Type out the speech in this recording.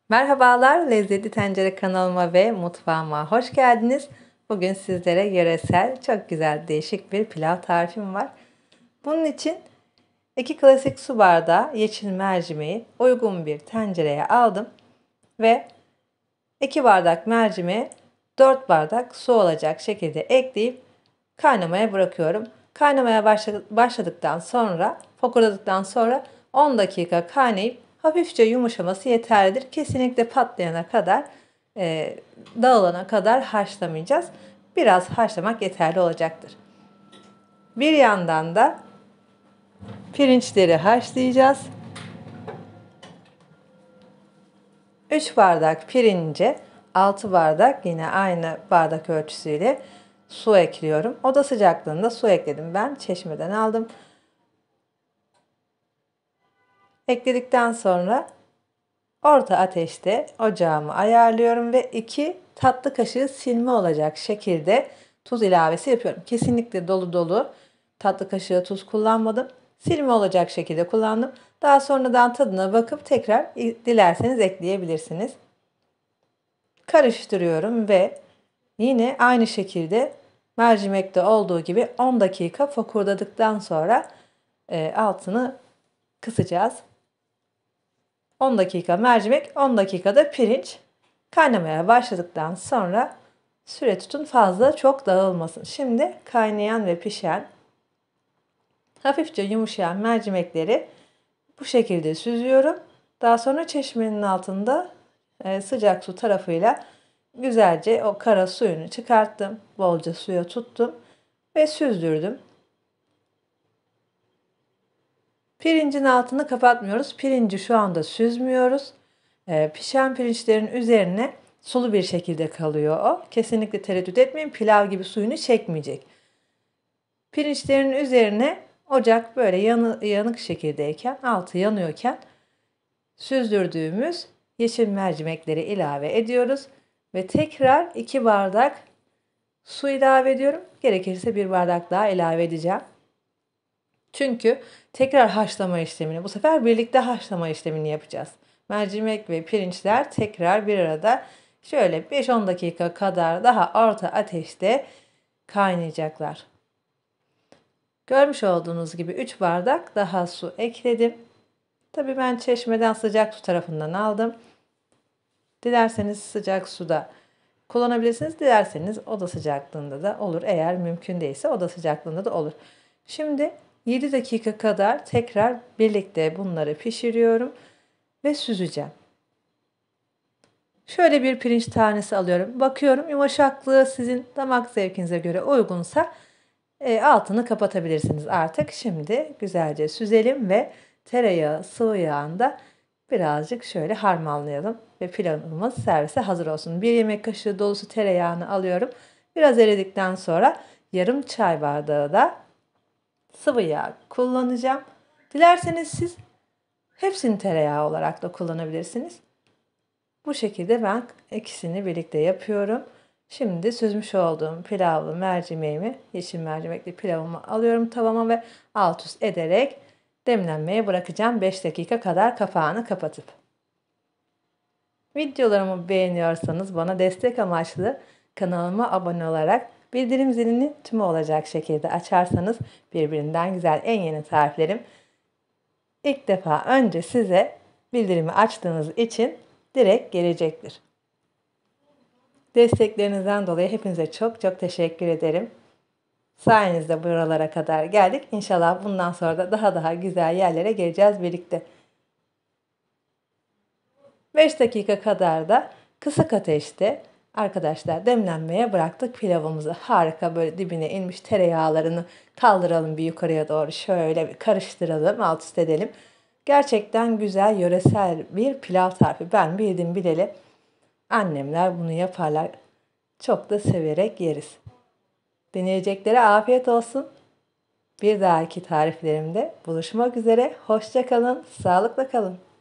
Merhabalar, Lezzetli Tencere kanalıma ve mutfağıma hoş geldiniz. Bugün sizlere yöresel, çok güzel, değişik bir pilav tarifim var. Bunun için 2 klasik su bardağı yeşil mercimeği uygun bir tencereye aldım ve 2 bardak mercimeğe 4 bardak su olacak şekilde ekleyip kaynamaya bırakıyorum. Kaynamaya başladıktan sonra, fokurdadıktan sonra 10 dakika kaynayıp hafifçe yumuşaması yeterlidir. Kesinlikle patlayana kadar, dağılana kadar haşlamayacağız. Biraz haşlamak yeterli olacaktır. Bir yandan da pirinçleri haşlayacağız. 3 bardak pirince 6 bardak yine aynı bardak ölçüsüyle su ekliyorum. Oda sıcaklığında su ekledim. Ben çeşmeden aldım. Ekledikten sonra orta ateşte ocağımı ayarlıyorum ve 2 tatlı kaşığı silme olacak şekilde tuz ilavesi yapıyorum. Kesinlikle dolu dolu tatlı kaşığı tuz kullanmadım. Silme olacak şekilde kullandım. Daha sonradan tadına bakıp tekrar dilerseniz ekleyebilirsiniz. Karıştırıyorum ve yine aynı şekilde mercimekte olduğu gibi 10 dakika fokurdadıktan sonra altını kısacağız. 10 dakika mercimek, 10 dakikada pirinç kaynamaya başladıktan sonra süre tutun, fazla çok dağılmasın. Şimdi kaynayan ve pişen, hafifçe yumuşayan mercimekleri bu şekilde süzüyorum. Daha sonra çeşmenin altında sıcak su tarafıyla güzelce o kara suyunu çıkarttım. Bolca suya tuttum ve süzdürdüm. Pirincin altını kapatmıyoruz. Pirinci şu anda süzmüyoruz. Pişen pirinçlerin üzerine sulu bir şekilde kalıyor o. Kesinlikle tereddüt etmeyin. Pilav gibi suyunu çekmeyecek. Pirinçlerin üzerine ocak böyle yanık şekildeyken, altı yanıyorken süzdürdüğümüz yeşil mercimekleri ilave ediyoruz. Ve tekrar 2 bardak su ilave ediyorum. Gerekirse 1 bardak daha ilave edeceğim. Çünkü tekrar haşlama işlemini, bu sefer birlikte haşlama işlemini yapacağız. Mercimek ve pirinçler tekrar bir arada şöyle 5-10 dakika kadar daha orta ateşte kaynayacaklar. Görmüş olduğunuz gibi 3 bardak daha su ekledim. Tabii ben çeşmeden sıcak su tarafından aldım. Dilerseniz sıcak suda kullanabilirsiniz. Dilerseniz oda sıcaklığında da olur. Eğer mümkün değilse oda sıcaklığında da olur. Şimdi 7 dakika kadar tekrar birlikte bunları pişiriyorum ve süzeceğim. Şöyle bir pirinç tanesi alıyorum. Bakıyorum yumuşaklığı sizin damak zevkinize göre uygunsa altını kapatabilirsiniz artık. Şimdi güzelce süzelim ve tereyağı, sıvı yağında birazcık şöyle harmanlayalım ve pilavımız servise hazır olsun. 1 yemek kaşığı dolusu tereyağını alıyorum. Biraz eridikten sonra yarım çay bardağı da sıvı yağ kullanacağım. Dilerseniz siz hepsini tereyağı olarak da kullanabilirsiniz. Bu şekilde ben ikisini birlikte yapıyorum. Şimdi süzmüş olduğum pilavlı mercimeğimi, yeşil mercimekli pilavımı alıyorum tavama ve alt üst ederek demlenmeye bırakacağım 5 dakika kadar kapağını kapatıp. Videolarımı beğeniyorsanız bana destek amaçlı kanalıma abone olarak bildirim zilini tümü olacak şekilde açarsanız birbirinden güzel en yeni tariflerim ilk defa önce size bildirimi açtığınız için direkt gelecektir. Desteklerinizden dolayı hepinize çok çok teşekkür ederim. Sayenizde buralara kadar geldik. İnşallah bundan sonra da daha güzel yerlere geleceğiz birlikte. 5 dakika kadar da kısık ateşte arkadaşlar demlenmeye bıraktık pilavımızı. Harika, böyle dibine inmiş tereyağlarını kaldıralım bir yukarıya doğru, şöyle bir karıştıralım, alt üst edelim. Gerçekten güzel yöresel bir pilav tarifi. Ben bildim bileli annemler bunu yaparlar. Çok da severek yeriz. Deneyeceklere afiyet olsun. Bir dahaki tariflerimde buluşmak üzere. Hoşça kalın, sağlıkla kalın.